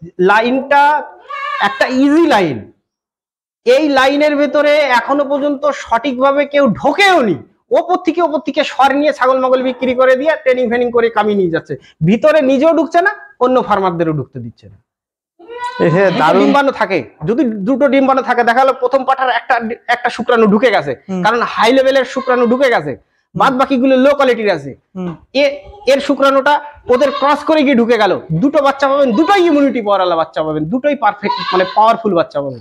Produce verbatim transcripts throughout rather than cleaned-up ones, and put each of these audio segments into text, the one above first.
লাইনটা একটা easy line, এই লাইনের ভেতরে এখনো পর্যন্ত সঠিকভাবে কেউ ঢোকেও নি। ওপর থেকে ওপর থেকে সর নিয়ে ছাগল মাগল বিক্রি করে দিয়ে ট্রেনিং ফেনিং করে কামিয়ে নিয়ে যাচ্ছে, ভিতরে নিজেও ঢুকছে না, অন্য ফার্মারদেরও ঢুকতে দিচ্ছে না। ডিম্বাণু থাকে, যদি দুটো ডিম্বাণু থাকে, দেখা গেলো প্রথম পাঠার একটা একটা শুক্রাণু ঢুকে গেছে, কারণ হাই লেভেলের শুক্রাণু ঢুকে গেছে, বাদ বাকিগুলো লো কোয়ালিটির আছে। এর শুক্রাণুটা ওদের ক্রস করে গিয়ে ঢুকে গেল, দুটো বাচ্চা পাবেন, দুটোই ইমিউনিটি পাওয়ারওয়ালা বাচ্চা পাবেন, দুটোই পারফেক্ট মানে পাওয়ারফুল বাচ্চা পাবেন।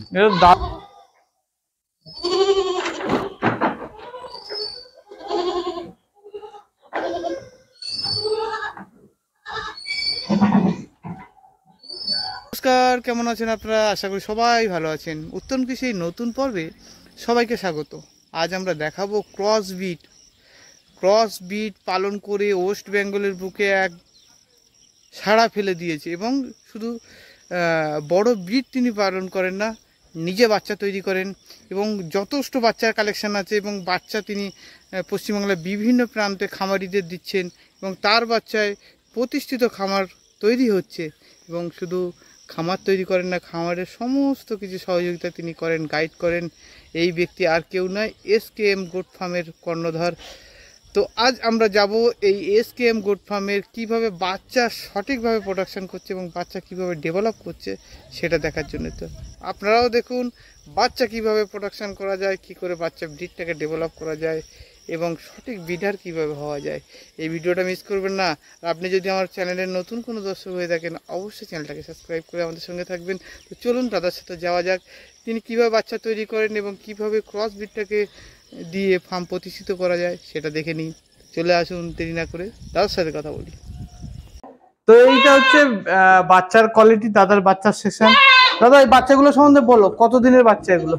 নমস্কার, কেমন আছেন আপনারা? আশা করি সবাই ভালো আছেন। উত্তম কৃষি নতুন পর্বে সবাইকে স্বাগত। আজ আমরা দেখাবো ক্রস বিট ক্রস বিট পালন করে ওয়েস্ট বেঙ্গলের বুকে এক সাড়া ফেলে দিয়েছে, এবং শুধু বড় বিট তিনি পালন করেন না, নিজে বাচ্চা তৈরি করেন, এবং যথেষ্ট বাচ্চার কালেকশন আছে, এবং বাচ্চা তিনি পশ্চিমবাংলার বিভিন্ন প্রান্তে খামারিদের দিচ্ছেন, এবং তার বাচ্চায় প্রতিষ্ঠিত খামার তৈরি হচ্ছে। এবং শুধু খামার তৈরি করেন না, খামারের সমস্ত কিছু সহযোগিতা তিনি করেন, গাইড করেন। এই ব্যক্তি আর কেউ নয়, এস কে এম গোট ফার্মের কর্ণধার। তো আজ আমরা যাব এই এস কে এম গোট ফার্মের কীভাবে বাচ্চা সঠিকভাবে প্রোডাকশান করছে এবং বাচ্চা কিভাবে ডেভেলপ করছে সেটা দেখার জন্য। তো আপনারাও দেখুন বাচ্চা কিভাবে প্রোডাকশান করা যায়, কি করে বাচ্চা ব্রিডটাকে ডেভেলপ করা যায়, এবং সঠিক ব্রিডার কিভাবে হওয়া যায়। এই ভিডিওটা মিস করবেন না। আপনি যদি আমার চ্যানেলের নতুন কোনো দর্শক হয়ে থাকেন, অবশ্যই চ্যানেলটাকে সাবস্ক্রাইব করে আমাদের সঙ্গে থাকবেন। তো চলুন দাদার সাথে যাওয়া যাক, তিনি কিভাবে বাচ্চা তৈরি করেন এবং কিভাবে ক্রস ব্রিডটাকে দিয়ে ফার্ম প্রতিষ্ঠিত করা যায় সেটা দেখে নিই। চলে আসুন, দেরি না করে দাদার সাথে কথা বলি। তো এইটা হচ্ছে বাচ্চার কোয়ালিটি, দাদার বাচ্চার সেকশন। দাদা এই বাচ্চাগুলো সম্বন্ধে বলো, কত দিনের বাচ্চা এগুলো?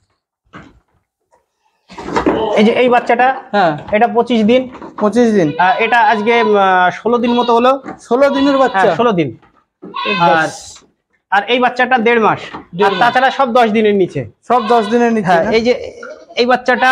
এই যে এই বাচ্চাটা, হ্যাঁ এটা পঁচিশ দিন। পঁচিশ দিন? এটা আজকে ষোলো দিন মতো হলো। ষোলো দিনের বাচ্চা? ষোলো দিন। আর আর এই বাচ্চাটা দেড় মাস। তাছাড়া সব দশ দিনের নিচে। সব দশ দিনের নিচে। এই যে এই বাচ্চাটা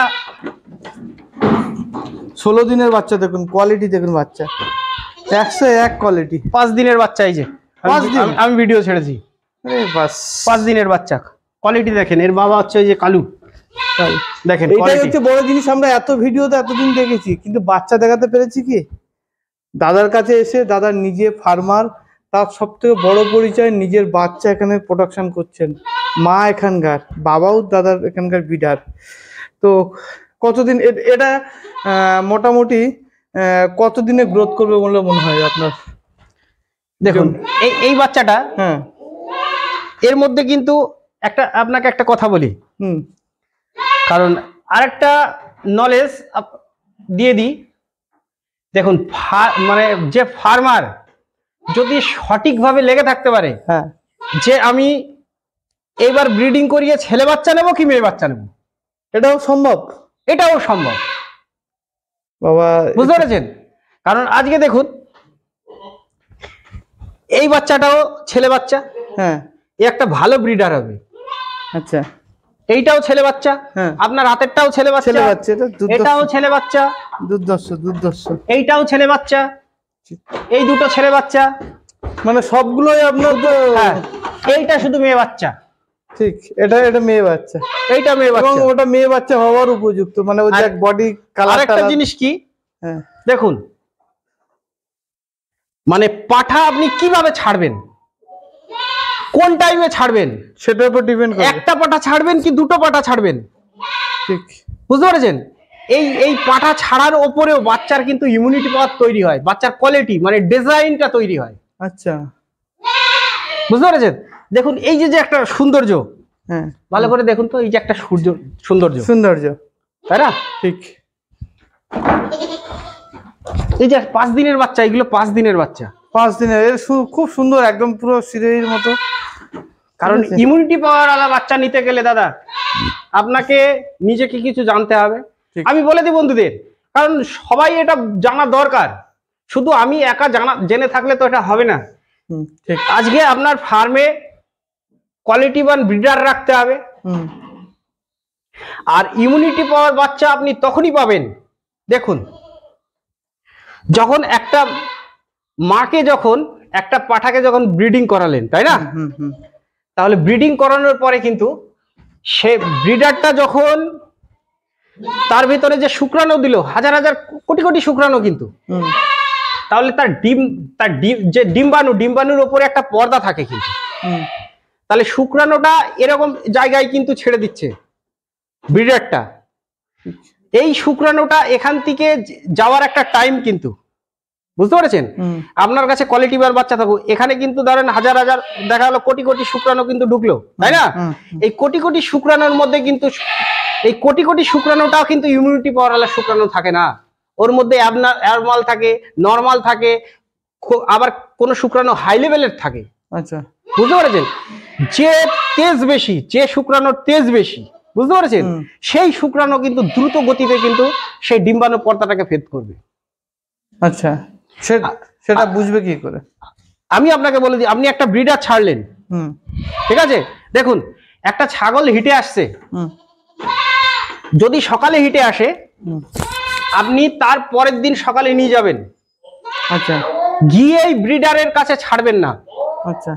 ষোলো দিনের বাচ্চা, দেখুন কোয়ালিটি দেখুন, বাচ্চা একশো এক কোয়ালিটি। পাঁচ দিনের বাচ্চা, এই যে পাঁচ দিন আমি ভিডিও ছেড়েছি, পাঁচ দিনের বাচ্চা। কোয়ালিটি দেখেন, এর বাবা হচ্ছে এই যে কালু, দেখেন এটাই হচ্ছে বড় জিনিস। আমরা এত ভিডিওতে এতদিন দেখেছি, কিন্তু বাচ্চা দেখাতে পেরেছি কি? দাদার কাছে এসে, দাদা নিজে ফার্মার, তার সব থেকে বড় পরিচয় নিজের বাচ্চা এখানে প্রোডাকশন করছেন। মা এখানকার, বাবাও দাদার এখানকার বিডার। তো কতদিন এটা মোটামুটি কতদিনে গ্রোথ করবে বলে মনে হয় আপনার? দেখুন এই এই বাচ্চাটা, হ্যাঁ এর মধ্যে কিন্তু একটা আপনাকে একটা কথা বলি, হুম কারণ আরেকটা নলেজ দিয়ে দিই। দেখুন মানে যে ফার্মার যদি সঠিকভাবে লেগে থাকতে পারে, হ্যাঁ যে আমি এইবার ব্রিডিং করিয়ে ছেলে বাচ্চা নেবো কি মেয়ে বাচ্চা নেবো, এটাও সম্ভব। এটাও সম্ভব বাবা, বুঝতে পেরেছেন? কারণ আজকে দেখুন এই বাচ্চাটাও ছেলে বাচ্চা, হ্যাঁ এ একটা ভালো ব্রিডার হবে। আচ্ছা, এইটাও ছেলে বাচ্চা, হ্যাঁ আপনার হাতেরটাও ছেলে বাচ্চা, ছেলে বাচ্চা, এটাও ছেলে বাচ্চা, দুর্ধর্ষ দুর্ধর্ষ, এইটাও ছেলে বাচ্চা, এই দুটো ছেলে বাচ্চা, মানে সবগুলোই আপনার। হ্যাঁ, এইটা শুধু মেয়ে বাচ্চা। ঠিক, এটা এটা মেয়ে বাচ্চা, এইটা মেয়ে বাচ্চা, এবং ওটা মেয়ে বাচ্চা হওয়ার উপযুক্ত, মানে ওই যে বডি কালার। আরেকটা জিনিস কি, হ্যাঁ দেখুন মানে পাঠা আপনি কিভাবে ছাড়বেন, কোন টাইমে ছাড়বেন সেটার উপর ডিপেন্ড করে। একটা পাঠা ছাড়বেন কি দুটো পাঠা ছাড়বেন, ঠিক বুঝতে পেরেছেন? এই এই পাঠা ছাড়ার ওপরেও বাচ্চার কিন্তু ইমিউনিটি পাওয়ার তৈরি হয়, বাচ্চার কোয়ালিটি মানে ডিজাইনটা তৈরি হয়। আচ্ছা, বুঝতে পেরেছেন? দেখুন এই যে যে একটা সৌন্দর্য, হ্যাঁ ভালো করে দেখুন তো, এই যে একটা সূর্য সৌন্দর্য, সৌন্দর্য, তাই না? ঠিক। এই যে পাঁচ দিনের বাচ্চা, এগুলো পাঁচ দিনের বাচ্চা, পাঁচ দিনের, খুব সুন্দর, একদম পুরো সিরের মতো। কারণ ইমিউনিটি পাওয়ার আলা বাচ্চা নিতে গেলে দাদা আপনাকে নিজেকে কিছু জানতে হবে। আমি বলে দিই বন্ধুদের, কারণ সবাই এটা জানা দরকার, শুধু আমি একা জানা জেনে থাকলে তো এটা হবে না। আজকে আপনার ফার্মে কোয়ালিটিবান ব্রিডার রাখতে হবে, আর ইমিউনিটি পাওয়ার বাচ্চা আপনি তখনই পাবেন। দেখুন যখন একটা মাকে যখন একটা পাঠাকে যখন ব্রিডিং করালেন, তাই না? হুম হুম তাহলে ব্রিডিং করানোর পরে কিন্তু সে ব্রিডারটা যখন তার ভিতরে যে শুক্রাণু দিল, হাজার হাজার কোটি কোটি শুক্রাণু কিন্তু, হুম তাহলে তার ডিম তার ডিম যে ডিম্বাণু ডিম্বাণুর উপরে একটা পর্দা থাকে কিন্তু, হুম তাহলে শুক্রাণুটা এরকম জায়গায় কিন্তু ছেড়ে দিচ্ছে ব্রিডারটা। এই শুক্রাণুটা এখান থেকে যাওয়ার একটা টাইম কিন্তু, বুঝতে পেরেছেন? হুম আপনার কাছে কোয়ালিটি বার বাচ্চা থাকুক, এখানে কিন্তু ধরেন হাজার হাজার দেখা গেলো কোটি কোটি শুক্রাণু কিন্তু ঢুকলো, তাই না? হুম, এই কোটি কোটি শুক্রাণুর মধ্যে কিন্তু এই কোটি কোটি শুক্রাণুটাও কিন্তু ইমিউনিটি পাওয়ার শুক্রাণু থাকে না। ওর মধ্যে অ্যাবনর্মাল থাকে, নর্মাল থাকে, খু- আবার কোন শুক্রাণু হাই লেভেলের থাকে, আচ্ছা বুঝতে পেরেছেন? যে তেজ বেশি, যে শুক্রাণুর তেজ বেশি, বুঝতে পেরেছেন, হুম। সেই শুক্রাণু কিন্তু দ্রুত গতিতে কিন্তু সেই ডিম্বাণু পর্দাটাকে ভেদ করবে। আচ্ছা, সে- সেটা বুঝবে কি করে? আমি আপনাকে বলে দিই, আপনি একটা ব্রিডার ছাড়লেন, হুম ঠিক আছে? দেখুন, একটা ছাগল হিটে আসছে, হুম যদি সকালে হিটে আসে, হুম আপনি তার পরের দিন সকালে নিয়ে যাবেন, আচ্ছা গিয়ে এই ব্রিডারের কাছে ছাড়বেন না। আচ্ছা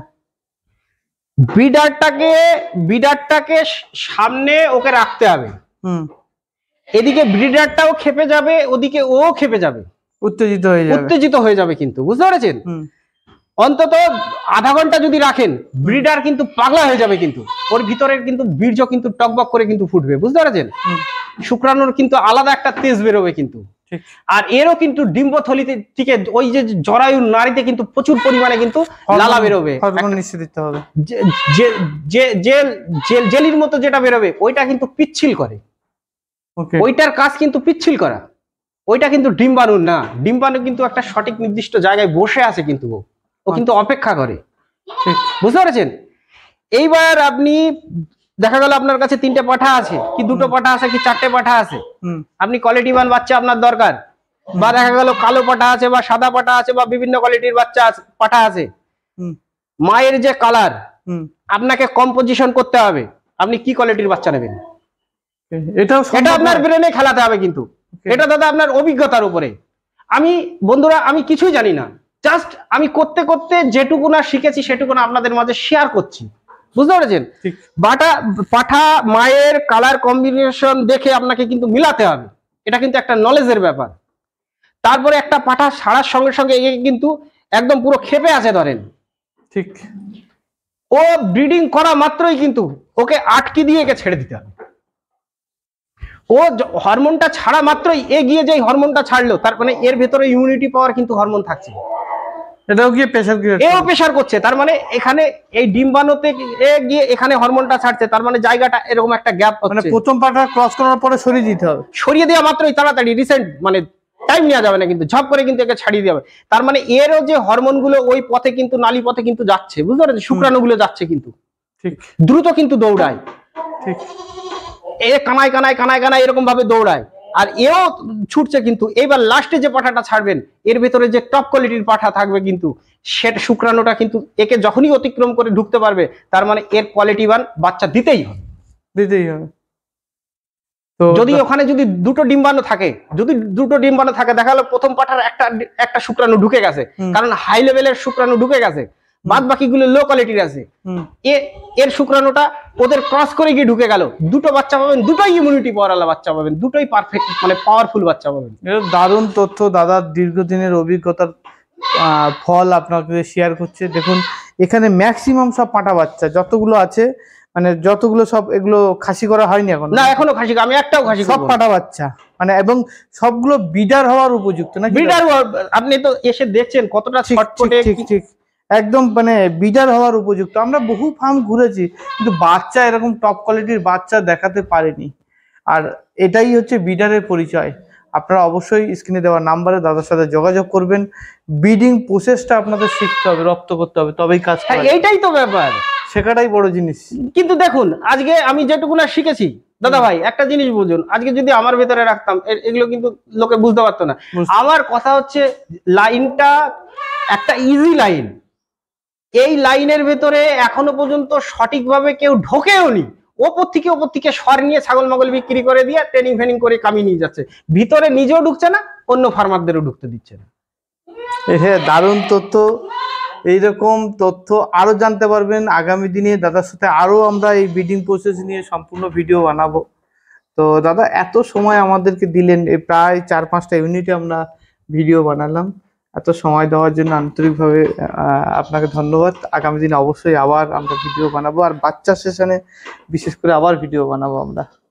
ব্রিডারটাকে ব্রিডারটাকে সামনে ওকে রাখতে হবে। হুম এদিকে ব্রিডারটাও খেপে যাবে, ওদিকে ও খেপে যাবে, উত্তেজিত হয়ে যাবে। উত্তেজিত হয়ে যাবে কিন্তু, বুঝতে পেরেছেন? হুম অন্তত আধা ঘন্টা যদি রাখেন, ব্রিডার কিন্তু পাগলা হয়ে যাবে কিন্তু, ওর ভিতরের কিন্তু বীর্য কিন্তু টকবক করে কিন্তু ফুটবে, বুঝতে পেরেছেন? হুম শুক্রাণুর কিন্তু আলাদা একটা তেজ বেরোবে কিন্তু, ঠিক আর এরও কিন্তু ডিম্বথলিতে থেকে ওই যে জরায়ু নারীতে কিন্তু প্রচুর পরিমাণে কিন্তু লালা বেরোবে, হরমোন নিশ্চয় দিতে হবে। যে যে- যে- জেল জেল- জেলির মতো যেটা বেরোবে ওইটা কিন্তু পিচ্ছিল করে, ওকে ওইটার কাজ কিন্তু পিচ্ছিল করা, ওইটা কিন্তু ডিম্বাণু না। ডিম্বাণু কিন্তু একটা সঠিক নির্দিষ্ট জায়গায় বসে আছে কিন্তু, ও ও কিন্তু অপেক্ষা করে, ঠিক বুঝতে পেরেছেন? এইবার আপনি দেখা গেল আপনার কাছে তিনটে পাঠা আছে, কি দুটো পাঠা আছে, কি চারটে পাঠা আছে, হুম আপনি কোয়ালিটিবান বাচ্চা আপনার দরকার, বা দেখা গেল কালো পাঠা আছে বা সাদা পাঠা আছে বা বিভিন্ন কোয়ালিটির বাচ্চা আছে, পাঠা আছে, হুম মায়ের যে কালার হুম আপনাকে কম্পোজিশন করতে হবে, আপনি কি কোয়ালিটির বাচ্চা নেবেন, এটাও এটা সম্ভব আপনার নয়? ব্রেনে খেলাতে হবে কিন্তু, Okay. এটা দাদা আপনার অভিজ্ঞতার উপরে। আমি বন্ধুরা আমি কিছুই জানি না, জাস্ট আমি করতে করতে যেটুকু না শিখেছি সেটুকু না আপনাদের মাঝে শেয়ার করছি, বুঝতে পেরেছেন? ঠিক বাটা পাঠা মায়ের কালার কম্বিনেশন দেখে আপনাকে কিন্তু মিলাতে হবে, এটা কিন্তু একটা নলেজের ব্যাপার। তারপরে একটা পাঠা ছাড়ার সঙ্গে সঙ্গে এ কিন্তু একদম পুরো ক্ষেপে আছে ধরেন, ঠিক ও ব্রিডিং করা মাত্রই কিন্তু ওকে আটকে দিয়ে একে ছেড়ে দিতে হবে। ও য- হরমোনটা ছাড়া মাত্রই এ গিয়ে যে হরমোনটা ছাড়লো, তার মানে এর ভেতরে ইমিউনিটি পাওয়ার কিন্তু হরমোন থাকছে, এটাও গিয়ে প্রেশার ক্রিয়েট এও প্রেশার করছে, তার মানে এখানে এই ডিম্বাণুতে এ গিয়ে এখানে হরমোনটা ছাড়ছে, তার মানে জায়গাটা এরকম একটা গ্যাপ মানে হচ্ছে। প্রথম পাটা ক্রস করার পরে সরিয়ে দিতে হবে। সরিয়ে দেওয়া মাত্রই তাড়াতাড়ি রিসেন্ট মানে টাইম নেওয়া যাবে না কিন্তু, ঝপ করে কিন্তু একে ছাড়িয়ে দেওয়া হবে। তার মানে এরও যে হরমোন গুলো ওই পথে কিন্তু নালী পথে কিন্তু যাচ্ছে, বুঝতে পারছেন? শুক্রাণু গুলো যাচ্ছে কিন্তু ঠিক দ্রুত কিন্তু দৌড়ায়, ঠিক এ কানায় কানায় কানায় কানায় এরকম ভাবে দৌড়ায়, আর এও ছুটছে কিন্তু। এইবার লাস্টে যে পাঠাটা ছাড়বেন, এর ভেতরে যে টপ কোয়ালিটির পাঠা থাকবে কিন্তু, সেটা শুক্রাণুটা কিন্তু একে যখনই অতিক্রম করে ঢুকতে পারবে, তার মানে এর কোয়ালিটিবান বাচ্চা দিতেই হবে। দিতেই হবে। তো যদি ওখানে যদি দুটো ডিম্বাণু থাকে, যদি দুটো ডিম্বাণু থাকে, দেখা গেলো প্রথম পাঠার একটা একটা শুক্রাণু ঢুকে গেছে, হুম। কারণ হাই লেভেলের শুক্রাণু ঢুকে গেছে, বাদ বাকিগুলো লো কোয়ালিটির আছে, হুম এ এর শুক্রাণুটা ওদের ক্রস করে গিয়ে ঢুকে গেল, দুটো বাচ্চা পাবেন, দুটোই ইমিউনিটি পাওয়ারওয়ালা বাচ্চা পাবেন, দুটোই পারফেক্ট মানে পাওয়ারফুল বাচ্চা পাবেন। এটা দারুণ তথ্য, দাদার দীর্ঘদিনের অভিজ্ঞতার আহ, ফল আপনাকে শেয়ার করছে। দেখুন এখানে ম্যাক্সিমাম সব পাঁটা বাচ্চা যতগুলো আছে, মানে যতগুলো সব এগুলো খাসি করা হয়নি এখন, না এখনো খাসি, আমি একটাও খাসি সব পাঁটা বাচ্চা, মানে এবং সবগুলো বিডার হওয়ার উপযুক্ত না? ব্রিডার, আপনি তো এসে দেখছেন কতটা ঠিক ছটপটে, ঠিক ঠিক একদম মানে বিডার হওয়ার উপযুক্ত। আমরা বহু ফার্ম ঘুরেছি কিন্তু বাচ্চা এরকম টপ কোয়ালিটির বাচ্চা দেখাতে পারেনি, আর এটাই হচ্ছে বিডারের পরিচয়। আপনারা অবশ্যই স্ক্রিনে দেওয়া নাম্বারে দাদার সাথে যোগাযোগ করবেন। ব্রিডিং প্রসেসটা আপনাদের শিখতে হবে, রপ্ত করতে হবে, তবেই কাজ হ্যাঁ করে। এইটাই তো ব্যাপার। শেখাটাই বড় জিনিস। কিন্তু দেখুন আজকে আমি যেটুকু না শিখেছি দাদা ভাই, একটা জিনিস বুঝুন, আজকে যদি আমার ভেতরে রাখতাম এ- এগুলো কিন্তু লোকে বুঝতে পারতো না। বুঝতে- আমার কথা হচ্ছে লাইনটা একটা ইজি লাইন, এই লাইনের ভেতরে এখনো পর্যন্ত সঠিকভাবে কেউ ঢোকেও নি, ওপর থেকে ওপর থেকে সর নিয়ে ছাগল মাগল বিক্রি করে দিয়ে ট্রেনিং ফেনিং করে কামিয়ে নিয়ে যাচ্ছে, ভিতরে নিজেও ঢুকছে না, অন্য ফার্মারদেরও ঢুকতে দিচ্ছে না। হ্যাঁ দারুণ তথ্য। এইরকম তথ্য আরো জানতে পারবেন আগামী দিনে। দাদার সাথে আরো আমরা এই ব্রিডিং প্রসেস নিয়ে সম্পূর্ণ ভিডিও বানাবো। তো দাদা এত সময় আমাদেরকে দিলেন, এই প্রায় চার পাঁচটা ইউনিটে আমরা ভিডিও বানালাম, এত সময় দেওয়ার জন্য আন্তরিকভাবে আপনাকে ধন্যবাদ। আগামী দিনে অবশ্যই আবার আমরা ভিডিও বানাবো, আর বাচ্চা সেশনে বিশেষ করে আবার ভিডিও বানাবো আমরা।